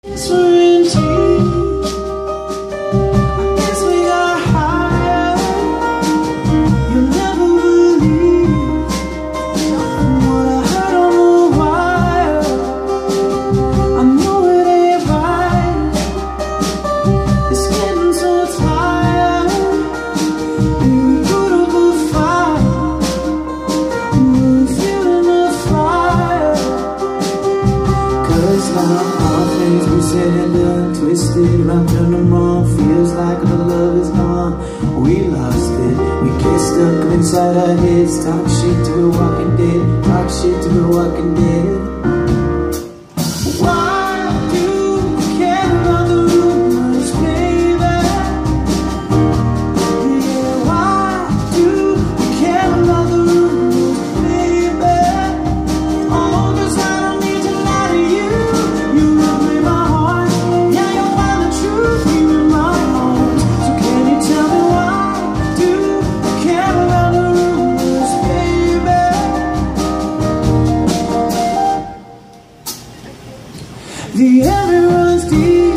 Twisted around, turn them on. Feels like the love is gone. We lost it. We get stuck inside our heads. Talk shit to a walking dead. Talk shit to a walking dead. Why do you care about the rumors, baby? Yeah, why do you care about the rumors, baby? Oh, 'cause I don't need to lie to you. You will break my heart. The envy runs deep,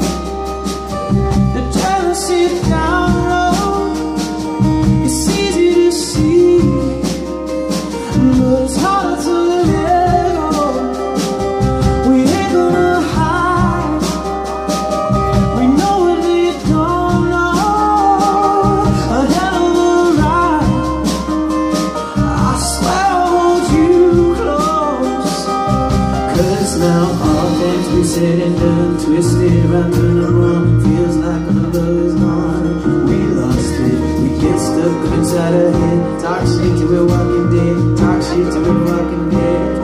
the jealousy down low. It's easy to see, but it's harder to let go. We ain't gonna hide, we know what we don't know. A hell of a ride, I swear I hold you close. 'Cause now we said and done, twisted around, turn around. Feels like our love is gone. We lost it. We get stuck inside our head. Talk shit to a walking dead. Talk shit to a walking dead.